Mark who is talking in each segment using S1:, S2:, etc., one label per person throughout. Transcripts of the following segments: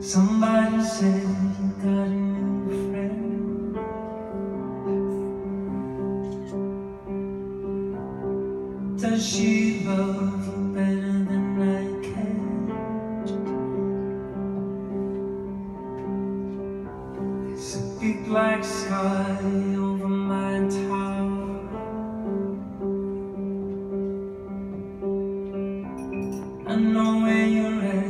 S1: Somebody said you got a new friend. Does she love you better than I can? There's a big black sky over my tower. I know where you're at.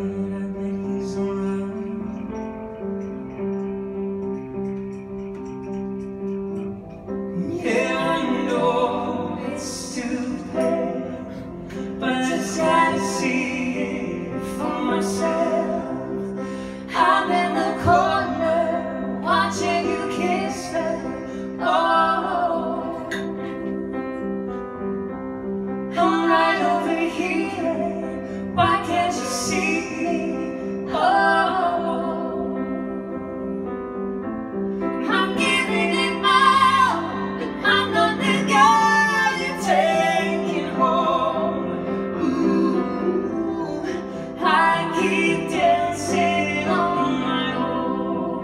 S2: I'm in the corner watching you kiss her. Oh, I'm right over here. Why can't you see me? Oh, I'm giving it my all, but I'm not the guy you're taking home. Ooh, I keep dancing on my own.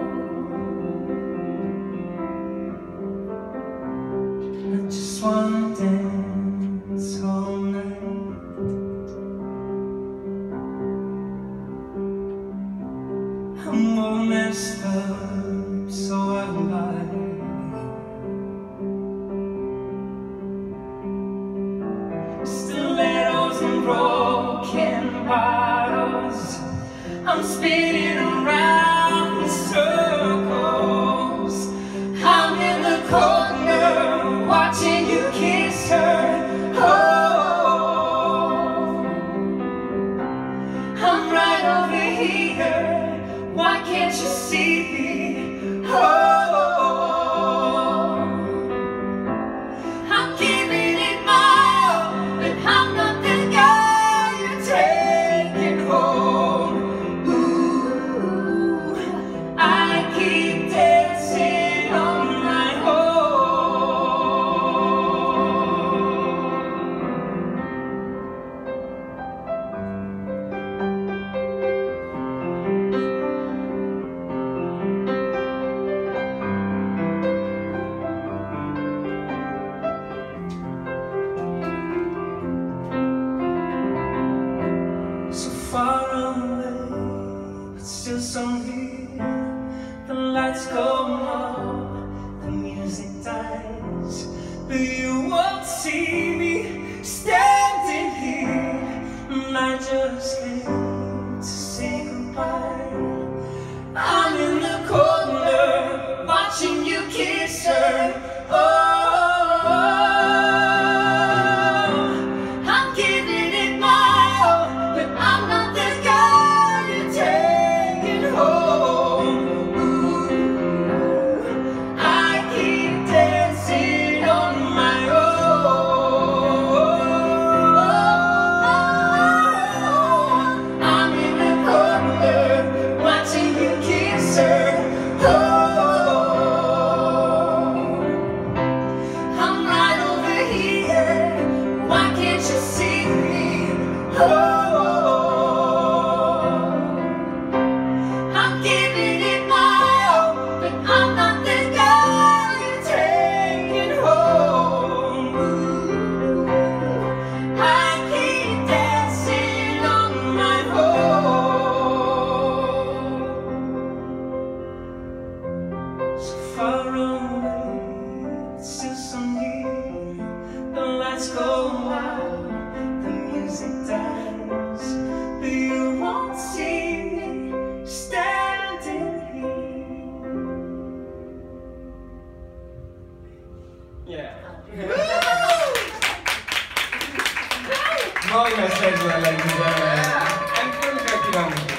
S1: I just wanna dance all night. I'm all messed up, so I lie. Stilettos and broken bottles, I'm spinning around in circles.
S2: I'm in the corner watching you kiss her. Oh, I'm right over here. Why can't you see me? Oh, I'm giving it my all, but I'm not the guy you're taking home. Ooh, I keep dancing on my
S1: Far away, but still so near. The lights go out, the music dies, but you won't see me standing here. And I just came to say goodbye.
S2: I'm in the corner watching you kiss her. Oh, I'm giving it my all, but I'm not the guy you're taking home. Ooh, I keep dancing on my own. I'm in the corner watching you kiss her. Oh, I'm right over here. Why can't you see me? Oh, I'm giving it my all, but I'm not the guy you're taking home. Ooh, I keep dancing on my own.
S1: So far away, but still so near. The lights go out, the music dies, but you won't see me standing here. Yeah.
S3: Moi, message, ladies and gentlemen. And